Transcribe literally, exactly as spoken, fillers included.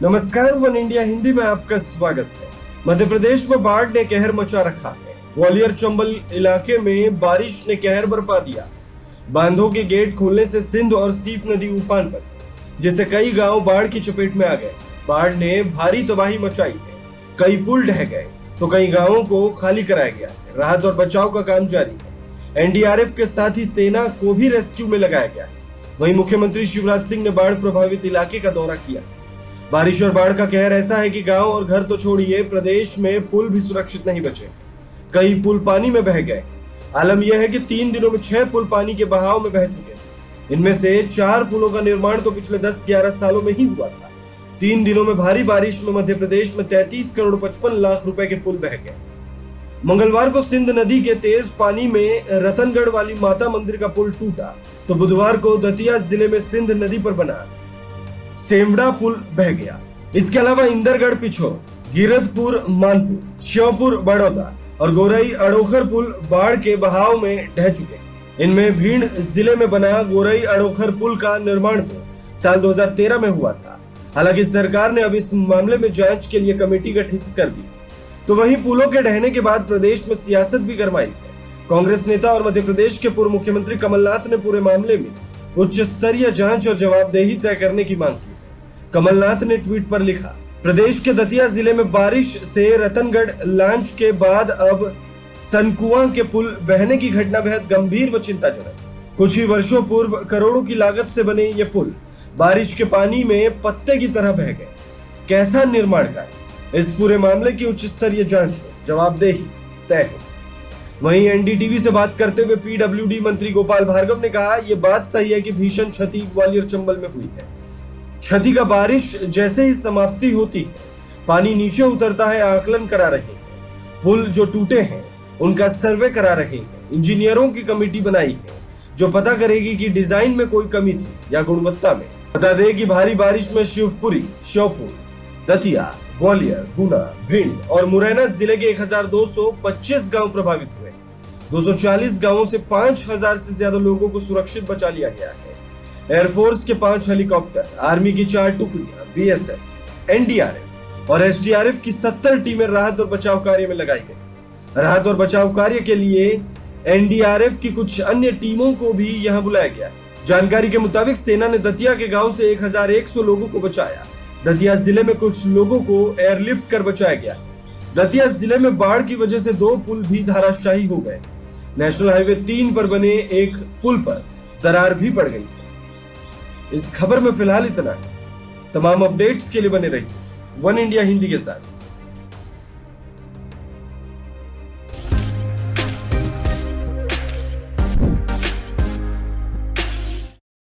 नमस्कार, one India Hindi में आपका स्वागत है। मध्य प्रदेश में बाढ़ ने कहर मचा रखा है। ग्वालियर चंबल इलाके में बारिश ने कहर बरपा दिया। बांधों के गेट खोलने से सिंध और सीप नदी उफान पर, जिससे कई गांव बाढ़ की चपेट में आ गए। बाढ़ ने भारी तबाही मचाई है। कई पुल ढह गए तो कई गांवों को खाली कराया गया है। राहत और बचाव का काम जारी है। एनडीआरएफ के साथ ही सेना को भी रेस्क्यू में लगाया गया है। वहीं मुख्यमंत्री शिवराज सिंह ने बाढ़ प्रभावित इलाके का दौरा किया। बारिश और बाढ़ का कहर ऐसा है कि गांव और घर तो छोड़िए, प्रदेश में पुल भी सुरक्षित नहीं बचे। कई पुल पानी में बह गए। आलम यह है कि तीन दिनों में छह पुल पानी के बहाव में बह चुके। इनमें से चार पुलों का निर्माण तो पिछले दस ग्यारह सालों में ही हुआ था। तीन दिनों में भारी बारिश में मध्य प्रदेश में तैंतीस करोड़ पचपन लाख रुपए के पुल बह गए। मंगलवार को सिंध नदी के तेज पानी में रतनगढ़ वाली माता मंदिर का पुल टूटा, तो बुधवार को दतिया जिले में सिंध नदी पर बना सेमड़ा पुल बह गया। इसके अलावा इंदरगढ़ पिछोर, गिरधपुर मानपुर, श्योपुर बड़ौदा और गोरई अड़ोखर पुल बाढ़ के बहाव में ढह चुके। इनमें भिंड जिले में बना गोरई अड़ोखर पुल का निर्माण तो साल दो हज़ार तेरह में हुआ था। हालांकि सरकार ने अब इस मामले में जांच के लिए कमेटी गठित कर दी। तो वहीं पुलों के ढहने के बाद प्रदेश में सियासत भी गरमाई है। कांग्रेस नेता और मध्य प्रदेश के पूर्व मुख्यमंत्री कमलनाथ ने पूरे मामले में उच्च स्तरीय जांच और जवाबदेही तय करने की मांग की। कमलनाथ ने ट्वीट पर लिखा, प्रदेश के दतिया जिले में बारिश से रतनगढ़ लॉन्च के बाद अब सनकुआ के पुल बहने की घटना बेहद गंभीर व चिंताजनक। कुछ ही वर्षों पूर्व करोड़ों की लागत से बने ये पुल बारिश के पानी में पत्ते की तरह बह गए। कैसा निर्माण कार्य? इस पूरे मामले की उच्च स्तरीय जांच हो, जवाबदेही तय हो। वहीं एनडीटीवी से बात करते हुए पीडब्ल्यूडी मंत्री गोपाल भार्गव ने कहा, यह बात सही है कि भीषण क्षति ग्वालियर चंबल में हुई है। क्षति का बारिश जैसे ही समाप्ति होती है, पानी नीचे उतरता है। आकलन करा रहे हैं। पुल जो टूटे हैं उनका सर्वे करा रहे हैं। इंजीनियरों की कमेटी बनाई है जो पता करेगी कि डिजाइन में कोई कमी थी या गुणवत्ता में। बता दें कि भारी बारिश में शिवपुरी, श्योपुर, दतिया, ग्वालियर, गुना, भिंड और मुरैना जिले के एक हज़ार दो सौ पच्चीस गांव प्रभावित हुए। दो सौ चालीस गांवों से पांच हज़ार से ज्यादा लोगों को सुरक्षित बचा लिया गया है। एयरफोर्स के पांच हेलीकॉप्टर, आर्मी की चार टुकड़ियां, बीएसएफ, एनडीआरएफ और एसडीआरएफ की सत्तर टीमें राहत और बचाव कार्य में लगाई गई। राहत और बचाव कार्य के लिए एनडीआरएफ की कुछ अन्य टीमों को भी यहां बुलाया गया। जानकारी के मुताबिक सेना ने दतिया के गांव से एक हज़ार एक सौ लोगों को बचाया। दतिया जिले में कुछ लोगों को एयरलिफ्ट कर बचाया गया। दतिया जिले में बाढ़ की वजह से दो पुल भी धराशायी हो गए। नेशनल हाईवे तीन पर बने एक पुल पर दरार भी पड़ गई। इस खबर में फिलहाल इतना है। तमाम अपडेट्स के लिए बने रहिए वन इंडिया हिंदी के साथ।